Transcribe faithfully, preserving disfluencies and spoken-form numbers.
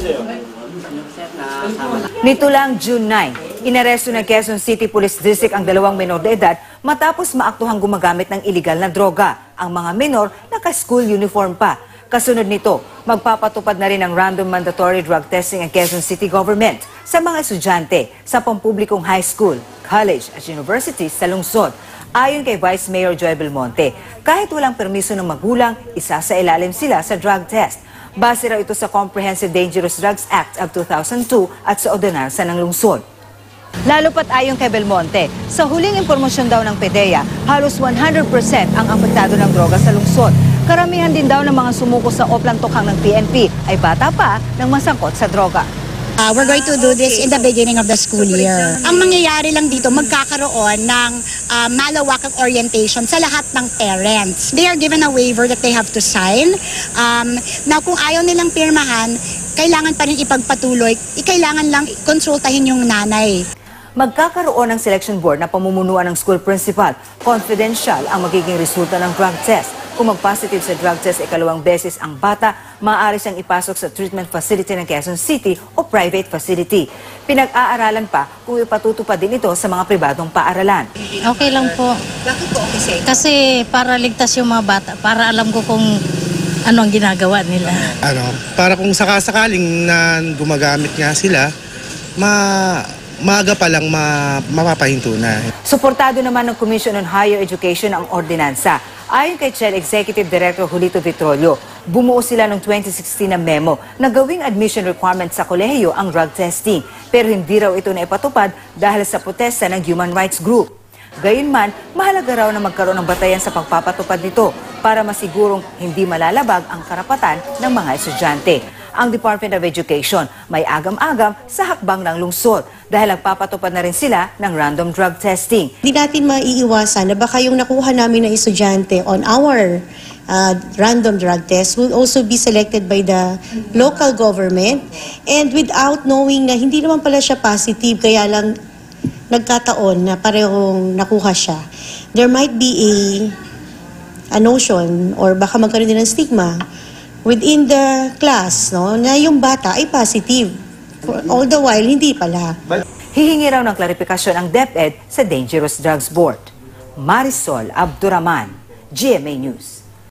Nito lang June nine, inaresto ng Quezon City Police District ang dalawang menor de edad matapos maaktuhang gumagamit ng iligal na droga. Ang mga menor naka-school uniform pa. Kasunod nito, magpapatupad na rin ang random mandatory drug testing ang Quezon City Government sa mga estudyante sa pampublikong high school, college at university sa lungsod. Ayon kay Vice Mayor Joy Belmonte, kahit walang permiso ng magulang, isa sa ilalim sila sa drug test. Base raw ito sa Comprehensive Dangerous Drugs Act of two thousand two at sa ordonansa ng lungsod. Lalo pat ayon kay Belmonte, sa huling impormasyon daw ng PDEA, halos one hundred percent ang apektado ng droga sa lungsod. Karamihan din daw ng mga sumuko sa oplang tukhang ng P N P ay bata pa ng masangkot sa droga. Uh, we're going to do this in the beginning of the school year. Ang mangyayari lang dito, magkakaroon ng uh, malawakang orientation sa lahat ng parents. They are given a waiver that they have to sign. Um, now, kung ayaw nilang pirmahan, kailangan pa rin ipagpatuloy, kailangan lang konsultahin yung nanay. Magkakaroon ng selection board na pamumunuan ng school principal. Confidential ang magiging resulta ng drug test. Kung mag-positive sa drug test ikalawang beses ang bata, maaari siyang ipasok sa treatment facility ng Quezon City o private facility. Pinag-aaralan pa kung ipatutupad din ito sa mga pribadong paaralan. Okay lang po. Bakit po okay sa'yo? Kasi para ligtas yung mga bata, para alam ko kung ano ang ginagawa nila. Ano, para kung sakasakaling na gumagamit nga sila, ma maaga pa lang ma mapapahinto na. Suportado naman ng Commission on Higher Education ang ordinansa. Ayon kay C H E D Executive Director Julito Vitrolio, bumuo sila noong twenty sixteen na memo na gawing admission requirement sa kolehiyo ang drug testing. Pero hindi raw ito naipatupad dahil sa protesta ng human rights group. Gayunman, mahalaga raw na magkaroon ng batayan sa pagpapatupad nito para masigurong hindi malalabag ang karapatan ng mga estudyante. Ang Department of Education may agam-agam sa hakbang ng lungsod dahil nagpapatupad na rin sila ng random drug testing. Hindi natin maiiwasan na baka yung nakuha namin na estudyante on our uh, random drug test will also be selected by the local government and without knowing na hindi naman pala siya positive kaya lang nagkataon na parehong nakuha siya. There might be a, a notion or baka magkaroon din ng stigma within the class, no, na yung bata ay positive. All the while, hindi pala. Hihingi raw ng klarifikasyon ang DepEd sa Dangerous Drugs Board. Marisol Abduraman, G M A News.